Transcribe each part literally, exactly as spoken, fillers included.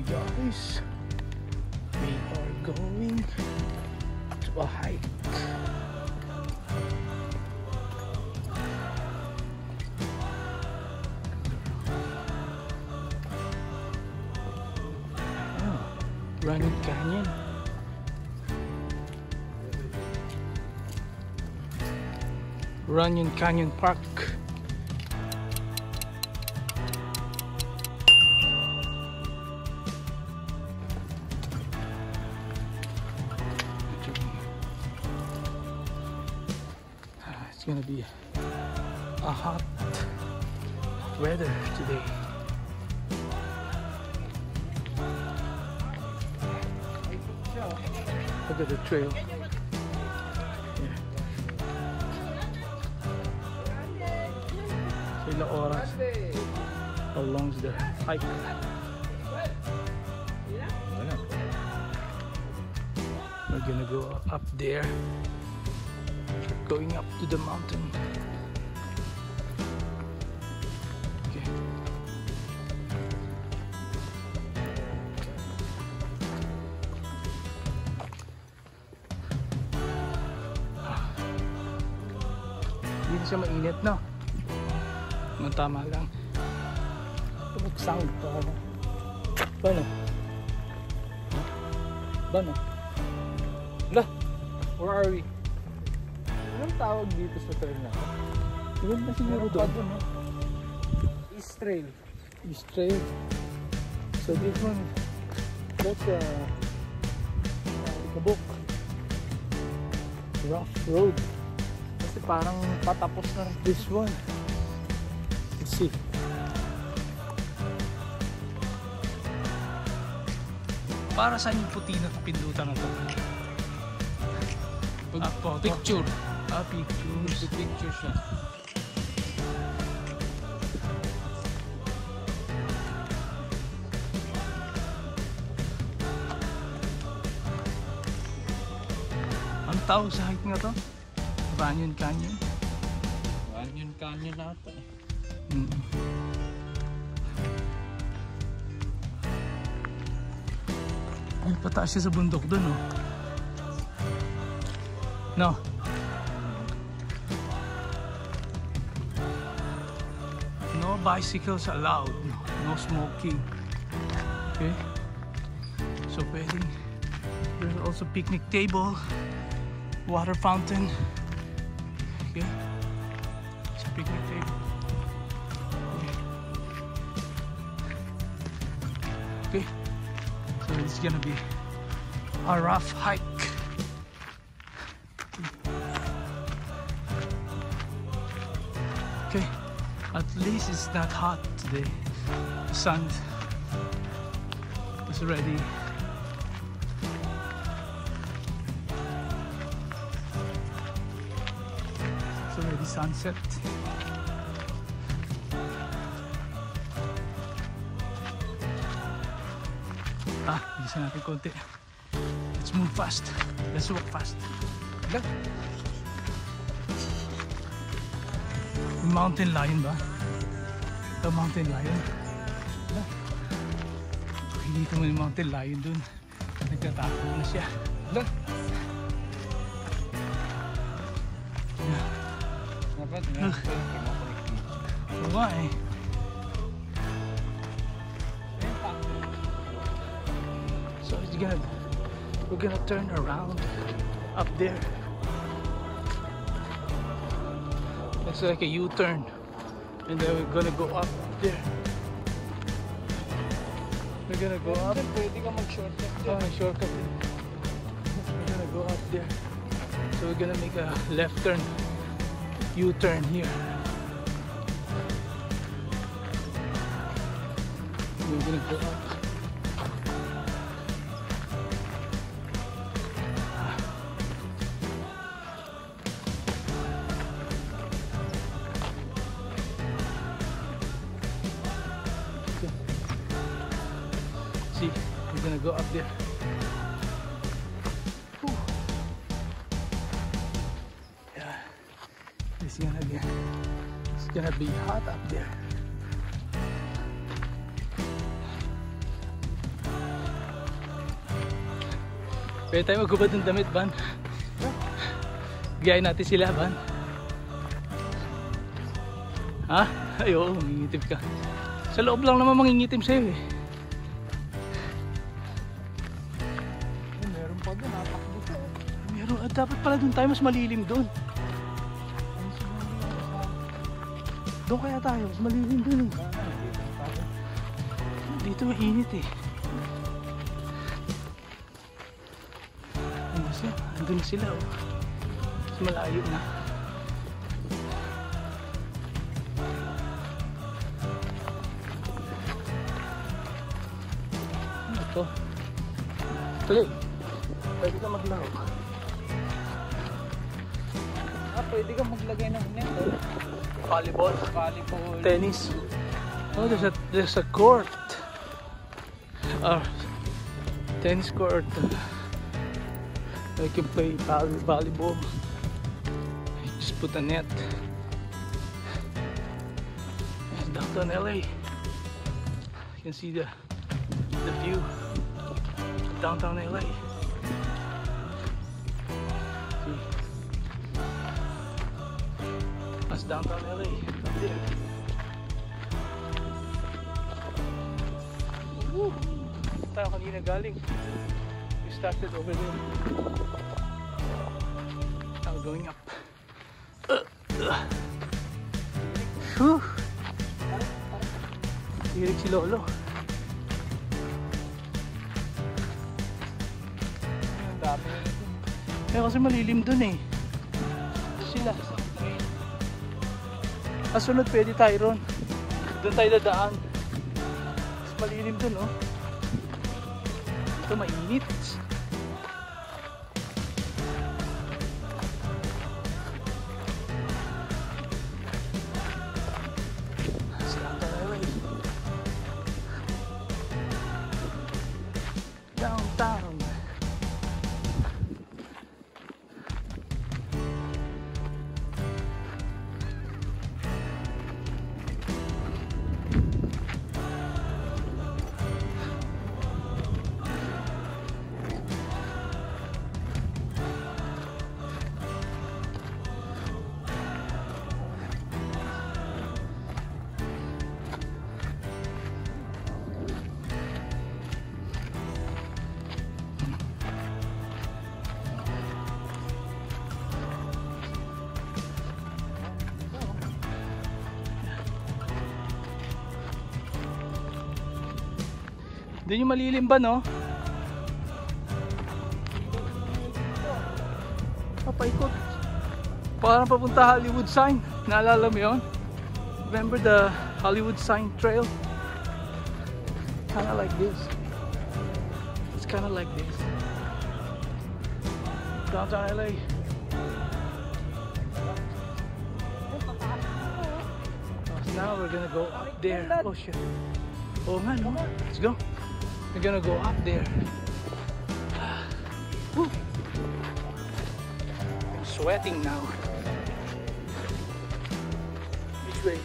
guys, we are going to a hike. Oh, Runyon Canyon. Runyon Canyon Park. It's gonna be a hot weather today. Look at the trail. Yeah. So ilang oras along the hike. We're gonna go up there. Going up to the mountain. Okay. Hindi na siya mainit, no? Ang tama lang. Tubok sound pa ako. Bano? Bano? Hala! Where are we? Anong tawag dito sa trail na? Iwan na siguro doon. Doon, no? East Trail. East Trail. So this one, that's a kabuk. Rough road. Kasi parang patapos na this one. Let's see. Para saan yung puti na pindutan na ito? Ah, po, picture. Ah, pictures. Picture siya. Ang tawag sa hike nga to? Runyon Canyon? Runyon Canyon ata eh. Mm. Ay, pataas siya sa bundok dun, oh. No. No bicycles allowed. No, no smoking. Okay. So pwedeng. There's also picnic table, water fountain. Okay. It's a picnic table. Okay. Okay. So it's gonna be a rough hike. Okay, at least it's not hot today. The sun is already it's already sunset. Ah, bilisan natin konti. Let's move fast. Let's walk fast. Look. Mountain lion ba? The mountain lion. Nakikita mo yung mountain lion dun. Nagtatakbo na siya. Look. Dapat nga. Oo nga eh. So it's gonna, we're gonna turn around up there. It's like a U-turn, and then we're gonna go up there. We're gonna go up. Pwede ka mag-shortcut Oh, shortcut. We're gonna go up there. So we're gonna make a left turn, U-turn here. We're gonna go up. See, we're gonna go up there. Whew. Yeah, it's gonna be it's gonna be hot up there. Pwede tayo magubad ng damit, Van. Gayahin natin sila, Van. Ha? Ay, oo, mangingitim ka. Sa loob lang naman mangingitim sa'yo eh. Ay, meron pa doon, natakbo siya. Meron, at dapat pala doon tayo, mas malilim doon. Doon kaya tayo, mas malilim doon eh. Dito mainit eh. Ano siya? Andun na sila oh. Mas malayo na. Ano to? Tuloy. Pwede ka maglaro. Ah, pwede kang maglagay ng net. Oh. Volleyball. Volleyball. Tennis. Oh, there's a, there's a court. Uh, tennis court. I can play volley- volleyball. I just put a net. It's downtown L A. You can see the the view. Downtown L A. See? That's downtown L A. Up there. Woo! Tayo kanina galing. We started over there. Now going up. Uh, uh. Whew! Hirig si Lolo. Ang dami na nito. Kaya kasi malilim dun eh. Sila. Kasunod pwede tayo ron. Doon tayo dadaan. Mas malilim dun oh. Ito mainit. Downtown. Doon yung malilim ba, no? Papaikot. Parang papunta Hollywood sign. Naalala mo yun? Remember the Hollywood sign trail? Kinda like this. It's kinda like this. Downtown L A. So now we're gonna go up there. Oh shit. Oh man, no? Let's go. We're gonna go up there. Woo. I'm sweating now. Which way?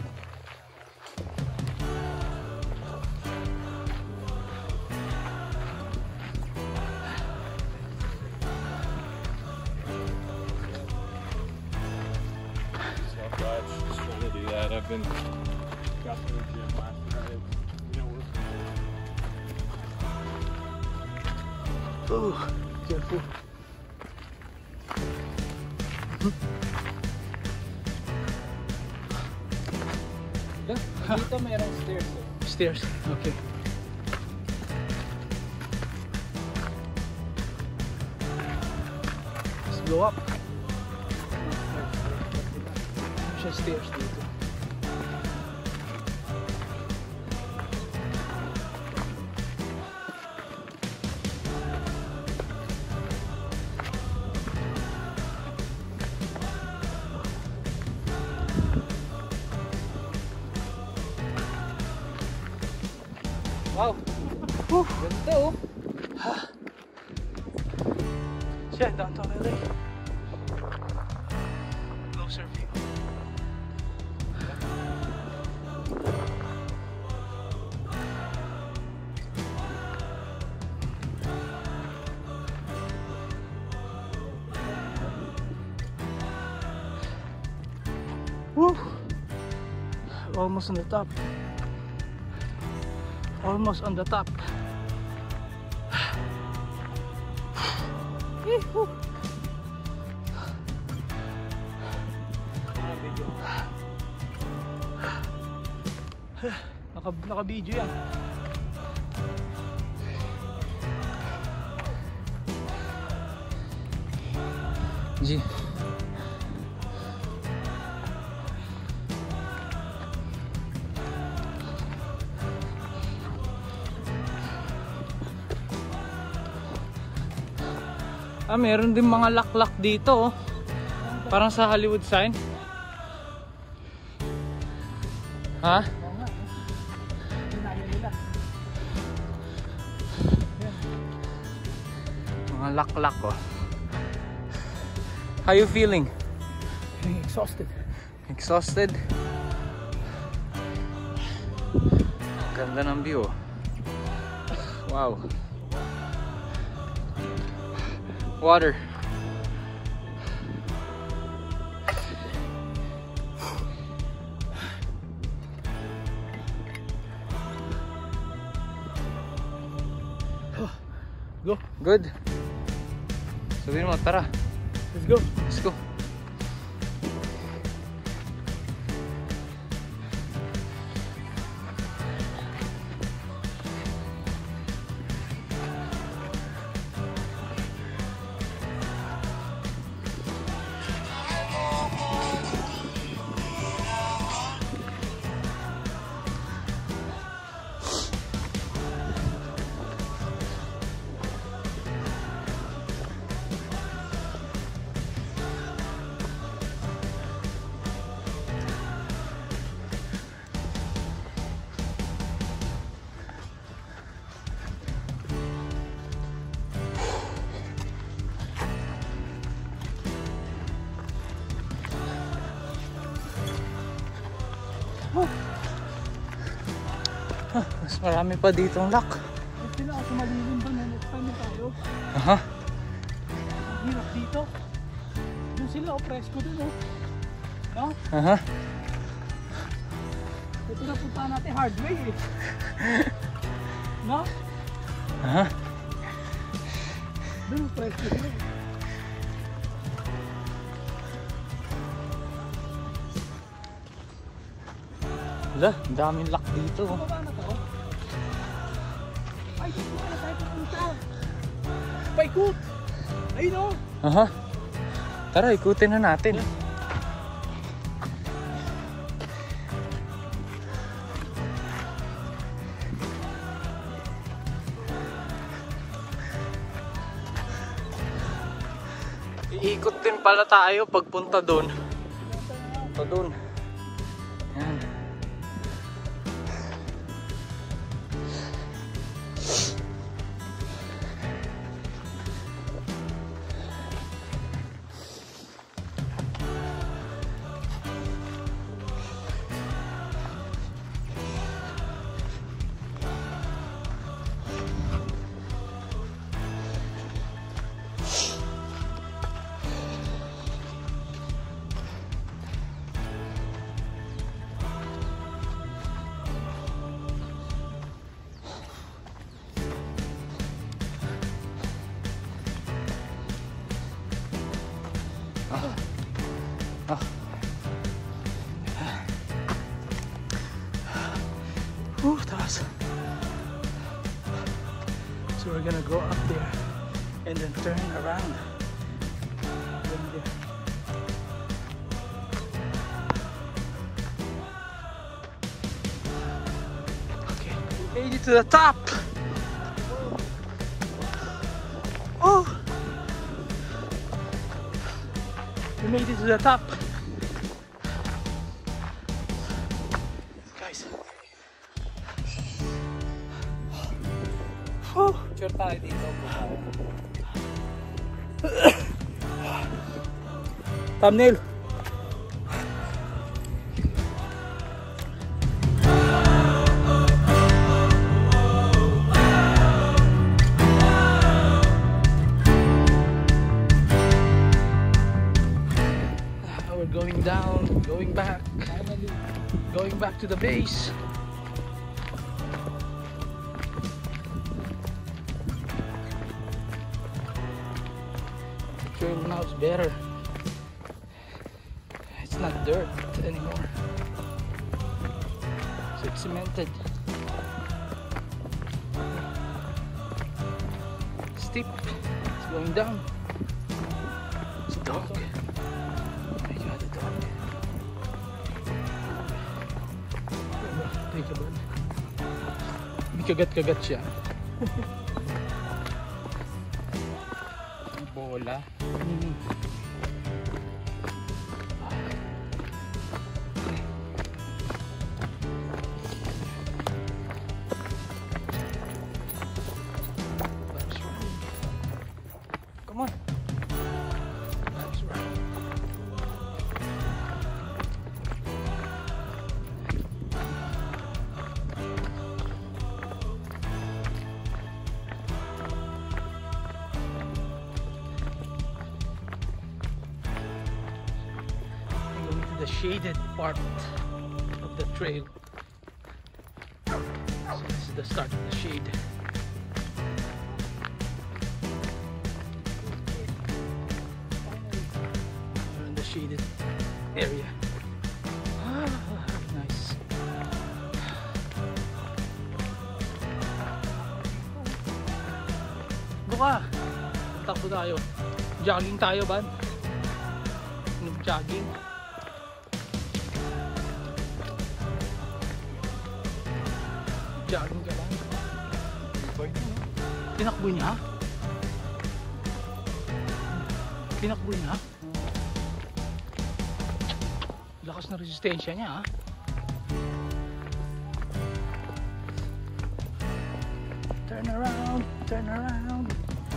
Self-drive, just gonna do that. I've been got to the gym last night. You know, we're Oh, careful. dito mayroong stairs. Eh. Stairs. Okay. Let's go up. There's stairs dito. Wow! Whew. Ganda oh! Siya, downtown L A. Closer view. Woo! Almost on the top. Almost on the top. Yee-hoo! Naka, naka-video yan. G. Ah, meron din mga laklak dito, oh. Parang sa Hollywood sign. Ha? Mga laklak, oh. How you feeling? Feeling exhausted. Exhausted? Ganda ng view, oh. Wow. Water. Go. Good. Sabihin mo, tara. Let's go. Let's go. Huh, mas marami pa dito ang lock. Mas sila ako malilim ba na next time tayo? Aha. Ang hirap dito. Doon sila o presko doon, oh. No? Aha. Ito na punta natin hard way, eh. No? Aha. Doon presko sila. Wala, ang daming lock dito. Baba na to. Ay, dito na tayo pupunta. Paikot! Ayun, oh. Aha. Tara, ikutin na natin. Iikot din pala tayo pagpunta doon. Punta doon. Yan. Ah. Whew, taas. So we're gonna go up there and then turn around. Then there. Okay, we made it to the top. Oh, we made it to the top. Guys. Oh. Picture tayo dito. Thumbnail. We're going down, going back. back to the base. The trail now is better. It's not dirt anymore. So it's cemented. Steep. It's going down. It's a dog. Oh my god, a dog. Take a bird. May kagat-kagat siya. Bola. Mm. Come on. That's right. I'm going to the shaded part of the trail. So this is the start of the shade. Shaded area. Ah, nice. Buka. Takbo tayo. Jogging tayo, ban? Nag-jogging. Jogging ka ba? Tinakbo niya? Tinakbo niya? Lakas na resistensya niya, ha? Turn around, turn around.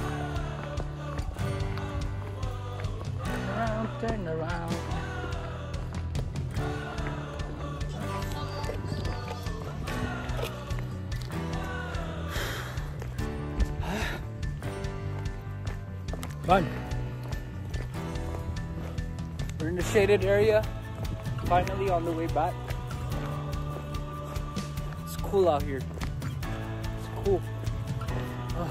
Turn around, turn around. Fun. We're in the shaded area. Finally on the way back. It's cool out here. It's cool. Ah.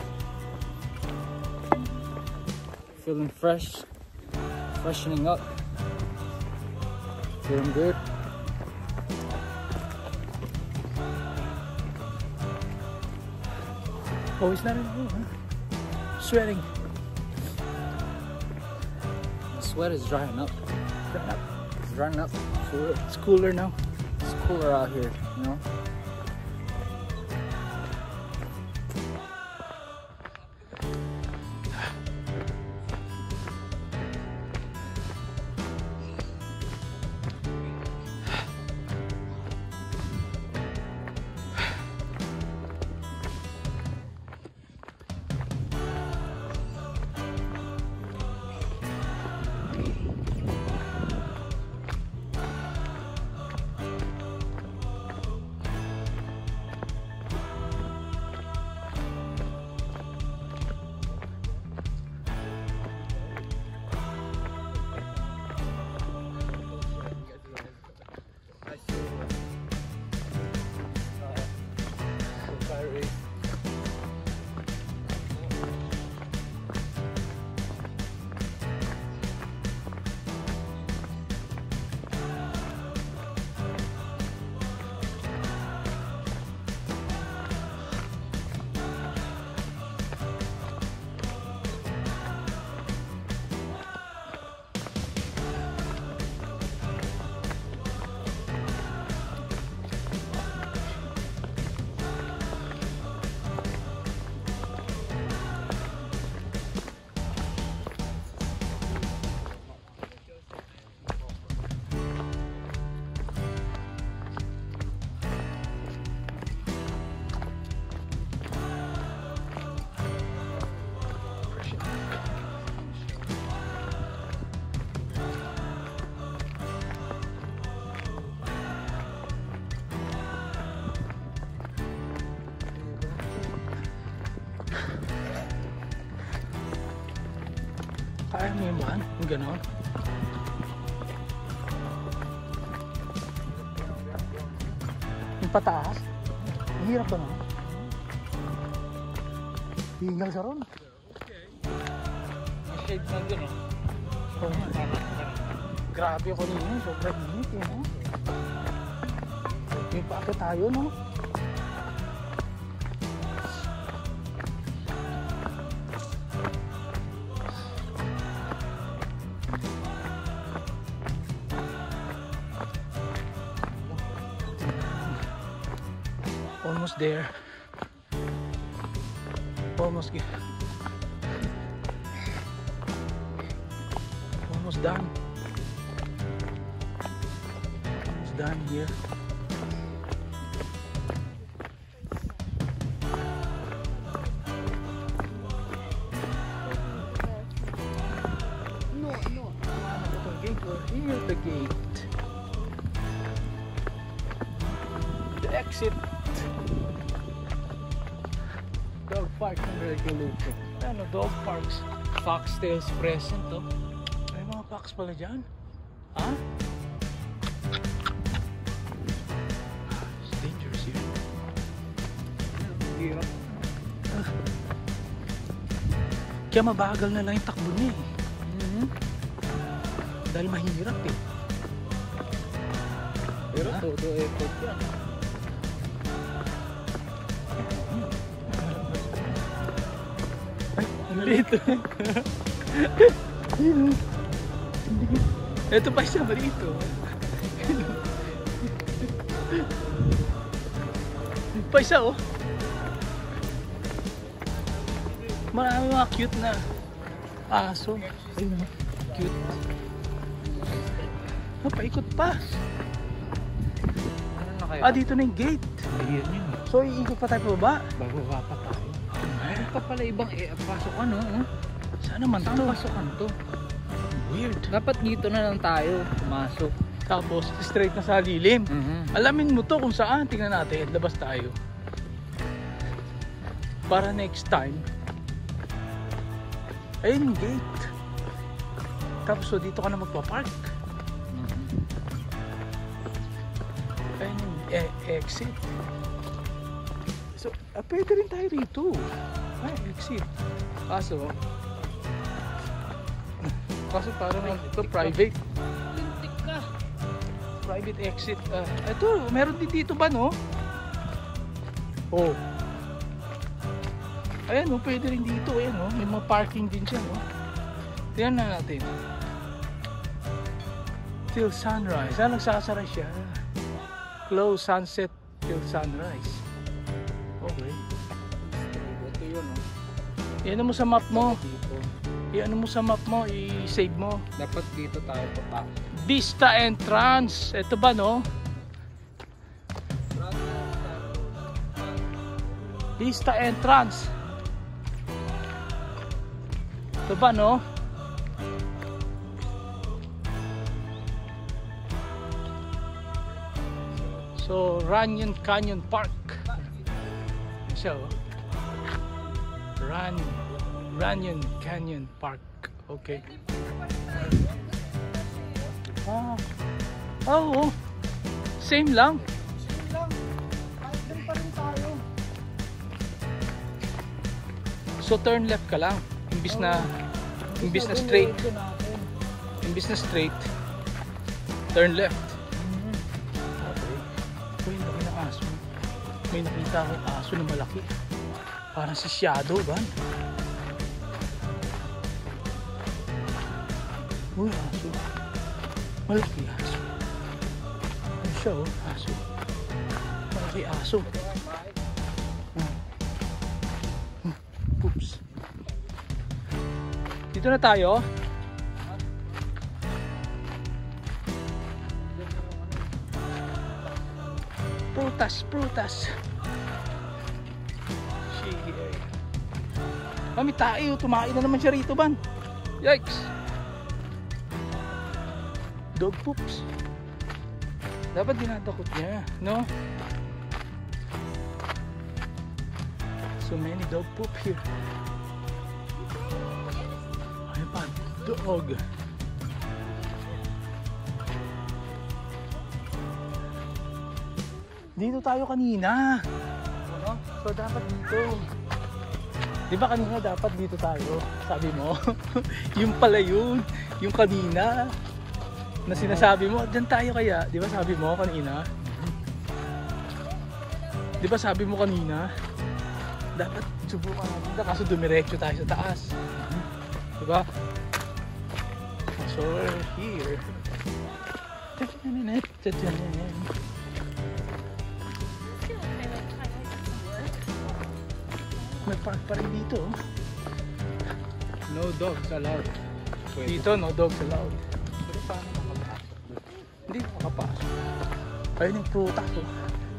Feeling fresh. Freshening up. Feeling good. Oh, it's not in the huh? Sweating. The sweat is drying up. Drying up. It's drying up. So It's cooler now. it's cooler out here, you know? Kaya mo yung ban? Yung ganon? pataas. Ang hirap ba naman? Hingal sa ron. May shade na dun, oh. Oh, grabe ako nila, sobrang init eh, no? May paaka tayo, no? Almost there. Almost get. Almost done. Almost done here. No, no. Here's the gate. The exit. Dog park ng regulated. Ano, dog parks. Foxtails present, oh. May mga fox pala dyan. Ha? It's dangerous here. Hirap. Kaya mabagal na lang yung takbo niya eh. Mm-hmm. Dahil mahirap eh. Pero Ha? todo effort yan. Dito. Ito pa isa ba dito? Pa isa oh. Marami mga cute na aso. Ayun, cute. Ah, paikot pa. Ano na kaya? Ah, dito na yung gate. Ayan yun. So, iikot pa tayo pa baba. Bababa pa tayo. Meron pa pala ibang eh, pasokan, no? Oh. Saan naman Saan to? pasokan to? Weird. Dapat dito na lang tayo pumasok. Tapos, straight na sa lilim. Mm-hmm. Alamin mo to kung saan. Tingnan natin. Labas tayo. Para next time. Ayun yung gate. Tapos, so dito ka na magpapark. Ayun yung e exit. So, ah, pwede rin tayo rito. Ay, exit. Kaso, kaso parang ito private. Lintik ka. Private exit. Ah, ito, meron din dito ba, no? Oh. Ayan, no, pwede rin dito. Ayan, no? May mga parking din siya, no? Tingnan na natin. Till sunrise. Ah, nagsasara siya. Close sunset till sunrise. Okay. Ito yun, oh. Iyan mo sa map mo. Dito. Iyan mo sa map mo. I-save mo. Dapat dito tayo papasok. Vista entrance. Ito ba, no? Vista entrance. Ito ba, no? So, Runyon Canyon Park. So, Run, Runyon Canyon Park. Okay. Ah, oh, oh. Same lang. Same lang. Kahit din pa rin tayo. So, turn left ka lang. Imbis na, imbis na straight. Natin. Imbis na straight. Turn left. Okay. Uy, laki ng aso. May nakita akong aso na malaki. Parang si Shadow ba? Uy, aso. Malaki aso. Ano siya, oh? Aso. Malaki aso. Hmm. Hmm. Oops. Dito na tayo. Prutas, prutas. Sige. Kami tayo, tumain na naman siya rito, ban. Yikes. Dog poops. Dapat dinatakot niya, no? So many dog poop here. Ay pa, dog. Dito tayo kanina. Ano? So dapat dito. Di ba kanina dapat dito tayo? Sabi mo. Yung pala yun. Yung kanina. Na sinasabi mo, dyan tayo kaya. Di ba sabi mo kanina? Di ba sabi mo kanina? Dapat subukan natin. Kaso dumiretso tayo sa taas. Di ba? So we're here. May park pa rin dito. No dogs allowed. Dito, no dogs allowed. Pero paano makapasok? Hindi makapasok. Ayun yung prutas ko.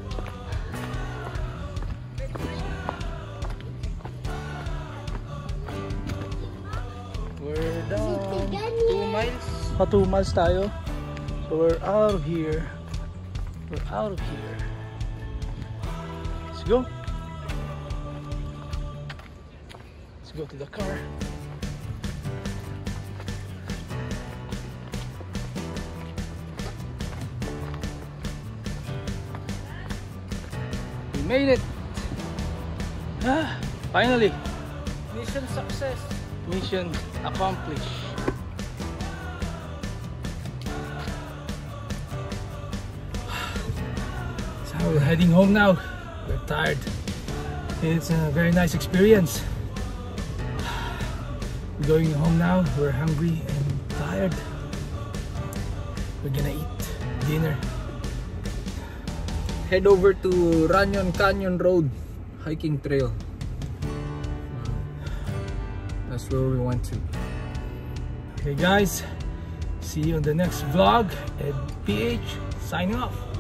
We're down Two miles? pa two miles tayo. So we're out of here. We're out of here. Let's go. Let's go to the car. We made it. Ah, finally. Mission success. Mission accomplished. So we're heading home now. We're tired. It's a very nice experience. We're going home now. We're hungry and tired. We're gonna eat dinner. Head over to Runyon Canyon Road hiking trail. That's where we went to. Okay guys, see you on the next vlog. And P H signing off.